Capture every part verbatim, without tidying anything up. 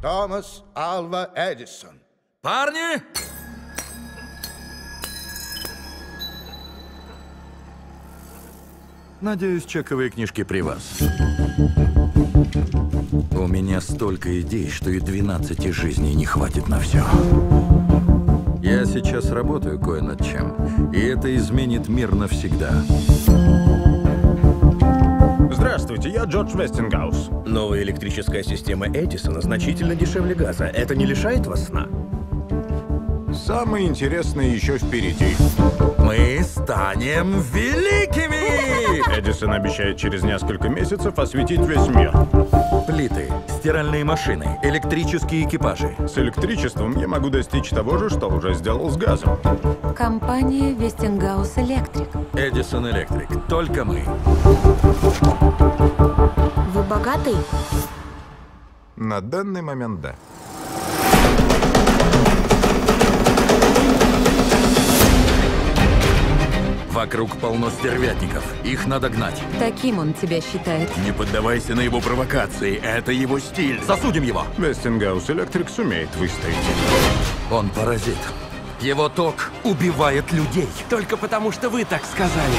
Томас Альва Эдисон. Парни! Надеюсь, чековые книжки при вас. У меня столько идей, что и двенадцати жизней не хватит на все. Я сейчас работаю кое над чем, и это изменит мир навсегда. Здравствуйте, я Джордж Вестингаус. Новая электрическая система Эдисона значительно дешевле газа. Это не лишает вас сна? Самое интересное еще впереди. Мы станем великими! Эдисон обещает через несколько месяцев осветить весь мир. Плиты, стиральные машины, электрические экипажи. С электричеством я могу достичь того же, что уже сделал с газом. Компания Westinghouse Electric. Эдисон Электрик. Только мы. Вы богатый? На данный момент, да. Вокруг полно стервятников. Их надо гнать. Таким он тебя считает. Не поддавайся на его провокации. Это его стиль. Засудим его. Вестингаус Электрик сумеет выстоять. Он паразит. Его ток убивает людей. Только потому, что вы так сказали.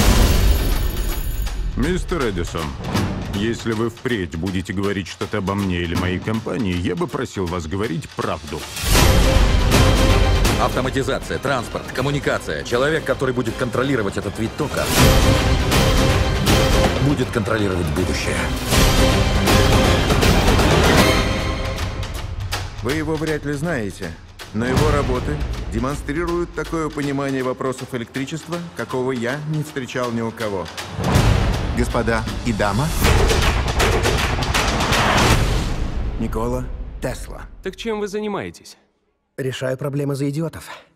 Мистер Эдисон, если вы впредь будете говорить что-то обо мне или моей компании, я бы просил вас говорить правду. Автоматизация, транспорт, коммуникация. Человек, который будет контролировать этот вид тока, будет контролировать будущее. Вы его вряд ли знаете, но его работы демонстрируют такое понимание вопросов электричества, какого я не встречал ни у кого. Господа и дама. Никола Тесла. Так чем вы занимаетесь? Решаю проблемы за идиотов.